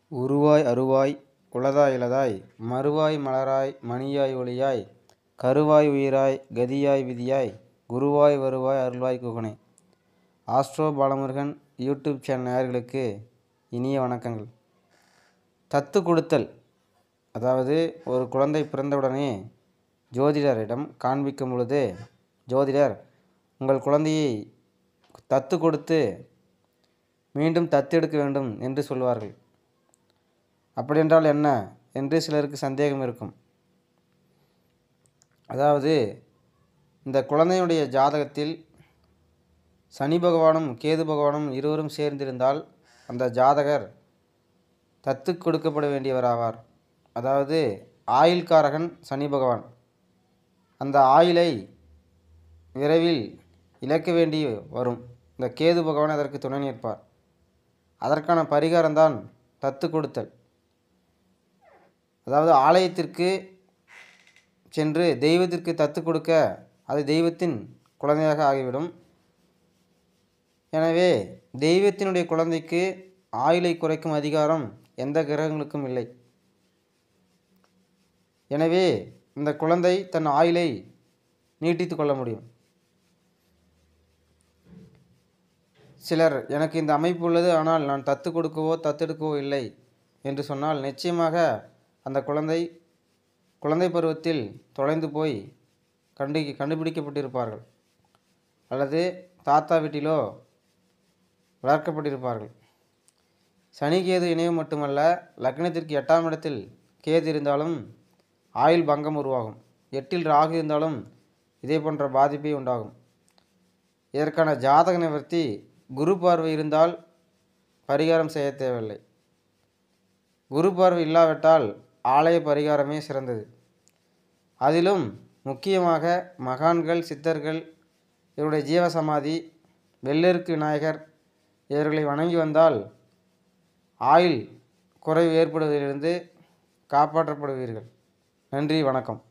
உருவாய் அருவாய் உளதாய் இளதாய் மறுவாய் மலராய் மணியாய் ஒளியாய் கருவாய் உயிராய் கதியாய் விதியாய் குருவாய் வருவாய் அருள்வாய் குகனே. ஆஸ்ட்ரோ பாலமுருகன் யூடியூப் சேனல் நேயர்களுக்கு இனிய வணக்கங்கள். தத்து கொடுத்தல், அதாவது ஒரு குழந்தை பிறந்தவுடனே ஜோதிடரிடம் காண்பிக்கும் பொழுது ஜோதிடர் உங்கள் குழந்தையை தத்து கொடுத்து மீண்டும் தத்தெடுக்க வேண்டும் என்று சொல்வார்கள். அப்படியென்றால் என்ன என்று சிலருக்கு சந்தேகம் இருக்கும். அதாவது இந்த குழந்தையுடைய ஜாதகத்தில் சனி பகவானும் கேது பகவானும் இருவரும் சேர்ந்திருந்தால் அந்த ஜாதகர் தத்து கொடுக்கப்பட வேண்டியவராவார். அதாவது ஆயுள்காரகன் சனி பகவான், அந்த ஆயுளை விரைவில் இழக்க வேண்டி வரும். இந்த கேது பகவான் அதற்கு துணை நிற்பார். அதற்கான பரிகாரம்தான் தத்து கொடுத்தல். அதாவது ஆலயத்திற்கு சென்று தெய்வத்திற்கு தத்து கொடுக்க அது தெய்வத்தின் குழந்தையாக ஆகிவிடும். எனவே தெய்வத்தினுடைய குழந்தைக்கு ஆயுளை குறைக்கும் அதிகாரம் எந்த கிரகங்களுக்கும் இல்லை. எனவே இந்த குழந்தை தன் ஆயுளை நீட்டித்து கொள்ள முடியும். சிலர் எனக்கு இந்த அமைப்பு உள்ளது, ஆனால் நான் தத்து கொடுக்கவோ தத்தெடுக்கவோ இல்லை என்று சொன்னால் நிச்சயமாக அந்த குழந்தை பருவத்தில் தொலைந்து போய் கண்டுபிடிக்கப்பட்டிருப்பார்கள், அல்லது தாத்தா வீட்டிலோ வளர்க்கப்பட்டிருப்பார்கள். சனி கேது இணைவு மட்டுமல்ல, லக்னத்திற்கு 8ஆம் இடத்தில் கேது இருந்தாலும் ஆயுள் பங்கம் உருவாகும். 8இல் ராகு இருந்தாலும் இதே போன்ற பாதிப்பே உண்டாகும். இதற்கான ஜாதக நிவர்த்தி குரு பார்வை இருந்தால் பரிகாரம் செய்ய தேவையில்லை. குரு பார்வை இல்லாவிட்டால் ஆலய பரிகாரமே சிறந்தது. அதிலும் முக்கியமாக மகான்கள், சித்தர்கள், இவருடைய ஜீவசமாதி, வெள்ளெருக்கு விநாயகர் இவர்களை வணங்கி வந்தால் ஆயுள் குறைவு ஏற்படுவதிலிருந்து காப்பாற்றப்படுவீர்கள். நன்றி, வணக்கம்.